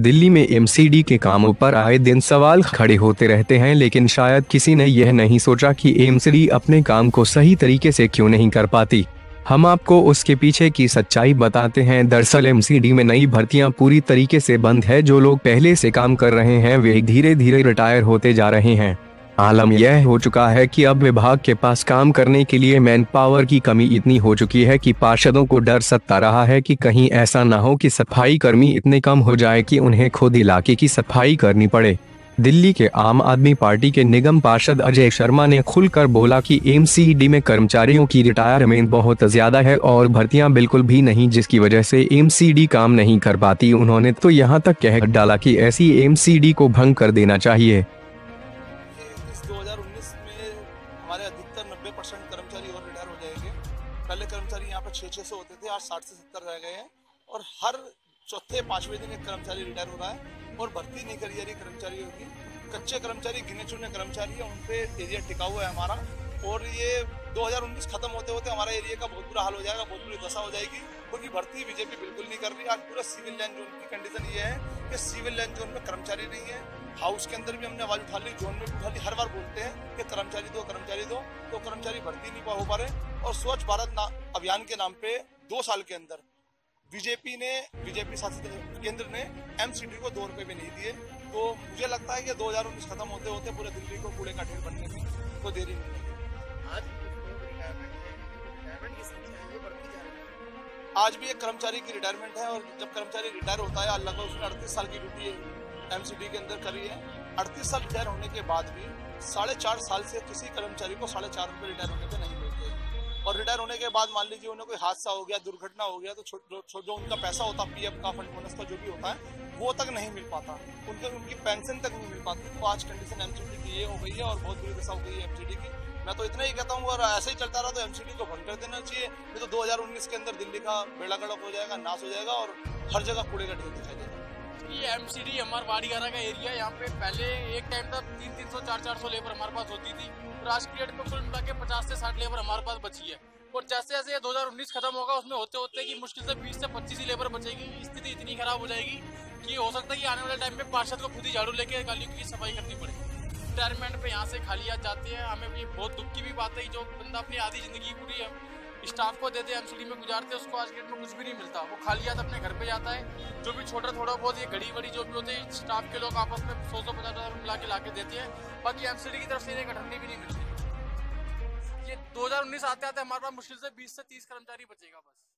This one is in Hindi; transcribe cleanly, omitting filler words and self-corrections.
दिल्ली में एमसीडी के कामों पर आए दिन सवाल खड़े होते रहते हैं, लेकिन शायद किसी ने यह नहीं सोचा कि एमसीडी अपने काम को सही तरीके से क्यों नहीं कर पाती। हम आपको उसके पीछे की सच्चाई बताते हैं। दरअसल एमसीडी में नई भर्तियां पूरी तरीके से बंद है। जो लोग पहले से काम कर रहे हैं वे धीरे धीरे रिटायर होते जा रहे हैं। आलम यह हो चुका है कि अब विभाग के पास काम करने के लिए मैन पावर की कमी इतनी हो चुकी है कि पार्षदों को डर सता रहा है कि कहीं ऐसा न हो कि सफाई कर्मी इतने कम हो जाए कि उन्हें खुद इलाके की सफाई करनी पड़े। दिल्ली के आम आदमी पार्टी के निगम पार्षद अजय शर्मा ने खुलकर बोला कि एमसीडी में कर्मचारियों की रिटायरमेंट बहुत ज्यादा है और भर्तियां बिल्कुल भी नहीं, जिसकी वजह से एमसीडी काम नहीं कर पाती। उन्होंने तो यहां तक कह डाला कि ऐसी एमसीडी को भंग कर देना चाहिए। 2019 में हमारे अधिकतर 90% कर्मचारी और रिटायर हो जाएंगे। पहले कर्मचारी यहाँ पे 600 होते थे, आज 60 से 70 रह गए हैं और हर चौथे पांचवें दिन एक कर्मचारी रिटायर हो रहा है और भर्ती नहीं करी जा रही कर्मचारियों की। कच्चे कर्मचारी, गिने चुने कर्मचारी है, उनपे एरिया टिका हुआ है हमारा। और ये 2019 खत्म होते होते हमारा एरिया का बहुत बुरा हाल हो जाएगा, बहुत बुरी दशा हो जाएगी, क्योंकि भर्ती बीजेपी बिल्कुल नहीं कर रही। आज पूरा सिविल लाइन जोन की कंडीशन ये है कि सिविल लाइन जोन में कर्मचारी नहीं है। हाउस के अंदर भी हमने आवाज उठा ली, जोन में भी उठा ली, हर बार बोलते हैं कि कर्मचारी दो, तो कर्मचारी भर्ती नहीं हो पा रहे। और स्वच्छ भारत अभियान के नाम पे 2 साल के अंदर बीजेपी शासित केंद्र ने एमसीडी को 2 रुपए भी नहीं दिए। तो मुझे लगता है कि 2019 खत्म होते होते पूरे दिल्ली को कूड़े का ढेर बनने में तो देरी नहीं लगी। आज भी एक कर्मचारी की रिटायरमेंट है और जब कर्मचारी रिटायर होता है, अल्लाह को उसने 38 साल की ड्यूटी एमसीडी के अंदर करी है। 38 साल रिटायर होने के बाद भी 4.5 साल से किसी कर्मचारी को 4.5 रुपए रिटायर होने पे नहीं मिलते। और रिटायर होने के बाद मान लीजिए उन्हें कोई हादसा हो गया, दुर्घटना हो गया, तो जो उनका पैसा होता है पीएफ का, फंड बोनस का जो भी होता है, वो तक नहीं मिल पाता, उनकी पेंशन तक नहीं मिल पाती। तो आज कंडीशन एमसीडी की ये हो गई है और बहुत बुरी दशा हो गई है एमसीडी की। मैं तो इतना ही कहता हूँ, अगर ऐसे ही चलता रहा तो एमसीडी को बंद कर देना चाहिए। नहीं तो 2019 के अंदर दिल्ली का बेड़ा गर्क हो जाएगा, नाश हो जाएगा और हर जगह कूड़े का ढेर दिखाई देगा। ये एमसीडी हमारा वाड़ीगारा का एरिया, यहाँ पे पहले एक टाइम था 300, 400 लेबर हमारे पास होती थी और आज की डेट में कुल मिला के 50 से 60 लेबर हमारे पास बची है। और जैसे जैसे 2019 खत्म होगा उसमें होते होते कि मुश्किल से 20 से 25 ही लेबर बचेगी। स्थिति इतनी खराब हो जाएगी कि हो सकता है कि आने वाले टाइम में पार्षद को खुद ही झाड़ू लेके गलियों की सफाई करनी पड़े। रिटायरमेंट पे यहाँ से खाली आ जाती है। हमें ये बहुत दुख की भी बात है, जो बंदा अपनी आधी जिंदगी पूरी स्टाफ को देते एमसीडी में गुजारते हैं, उसको आज के डेट में कुछ भी नहीं मिलता। वो खाली याद अपने घर पे जाता है। जो भी छोटा थोड़ा बहुत ये घड़ी वड़ी जो भी होते हैं स्टाफ के लोग आपस में 100-150 हज़ार मिला के लाके देते हैं। बाकी एमसीडी की तरफ से एक अठन्नी भी नहीं मिलती। ये 2019 आते आते हमारे पास मुश्किल से 20 से 30 कर्मचारी बचेगा बस।